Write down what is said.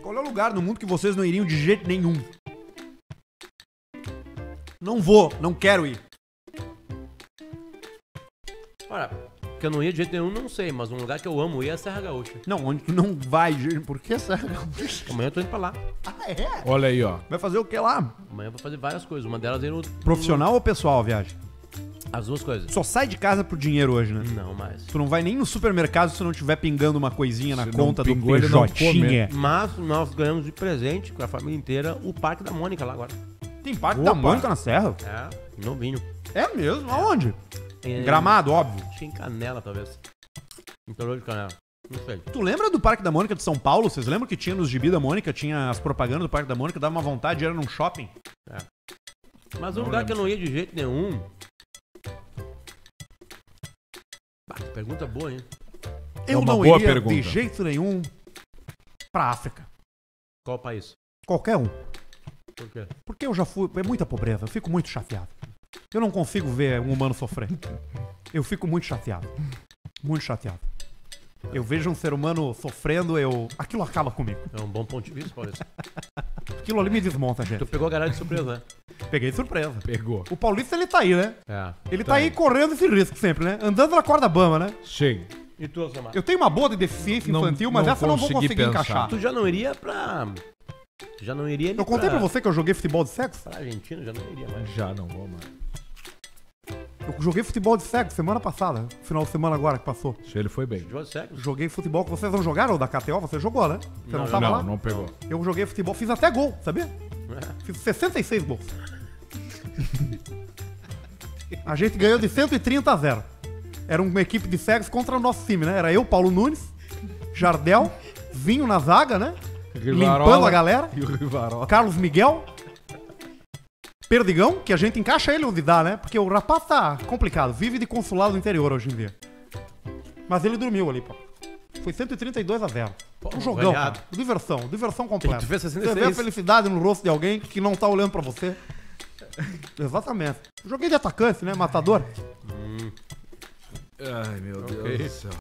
Qual é o lugar no mundo que vocês não iriam de jeito nenhum? Não vou, não quero ir. Olha, que eu não ia de jeito nenhum, não sei, mas um lugar que eu amo ir é a Serra Gaúcha. Não, onde tu não vai, por que Serra Gaúcha? Amanhã eu tô indo pra lá. Ah, é? Olha aí, ó. Vai fazer o que lá? Amanhã eu vou fazer várias coisas. Uma delas é no... Profissional ou pessoal a viagem? As duas coisas. Só sai de casa pro dinheiro hoje, né? Não mais. Tu não vai nem no supermercado se não tiver pingando uma coisinha na Se não conta do pingou, ele não PJ. Mas nós ganhamos de presente com a família inteira o Parque da Mônica lá agora. Tem Parque Opa. da Mônica na Serra? É, novinho. É mesmo? Aonde? Em Gramado, óbvio. Acho que em Canela, talvez. Interior de Canela. Não sei. Tu lembra do Parque da Mônica de São Paulo? Vocês lembram que tinha nos gibi da Mônica, tinha as propagandas do Parque da Mônica, dava uma vontade, era num shopping? Mas um lugar que eu não ia de jeito nenhum... Pergunta boa, hein? Eu uma não boa iria pergunta. de jeito nenhum pra África. Qual país? Qualquer um. Por quê? Porque eu já fui... É muita pobreza, eu fico muito chateado. Eu não consigo ver um humano sofrer. Eu fico muito chateado. Muito chateado. Eu vejo um ser humano sofrendo, aquilo acaba comigo. É um bom ponto de vista, Paulista. Aquilo ali me desmonta, gente. Tu pegou a garagem de surpresa, né? Peguei surpresa. Pegou. O Paulista, ele tá aí, né? É. Ele tá aí correndo esse risco sempre, né? Andando na corda bamba, né? Sim. E tu, Alcemar? Eu tenho uma boa de deficiência Não- infantil, mas não essa eu não vou consegui conseguir pensar. encaixar. Tu já não iria pra... Tu já não iria ali Eu contei pra você que eu joguei futebol de sexo? Pra Argentina, já não iria mais. Já não vou mais. Eu joguei futebol de sexo semana passada. Final de semana agora que passou. Se ele foi bem. Jogo de sexo? Joguei futebol. Vocês não jogaram o da KTO? Você jogou, né? Você não, Não, tava lá? Não, não pegou. Eu joguei futebol. Fiz até gol, sabia? Fiz 66 gols. A gente ganhou de 130 a 0. Era uma equipe de cegos contra o nosso time, né? Era eu, Paulo Nunes, Jardel, Vinho na zaga, né? Limpando a galera. E o Rivarola. Carlos Miguel, Perdigão, que a gente encaixa ele onde dá, né? Porque o rapaz tá complicado, vive de consulado no interior hoje em dia. Mas ele dormiu ali, pô. Foi 132 a 0. Pô, Um jogão, goleado. cara. Diversão completa. E tu fez 66. Você vê a felicidade no rosto de alguém que não tá olhando pra você. Exatamente. Joguei de atacante, né? Matador. Ai, meu Deus do céu.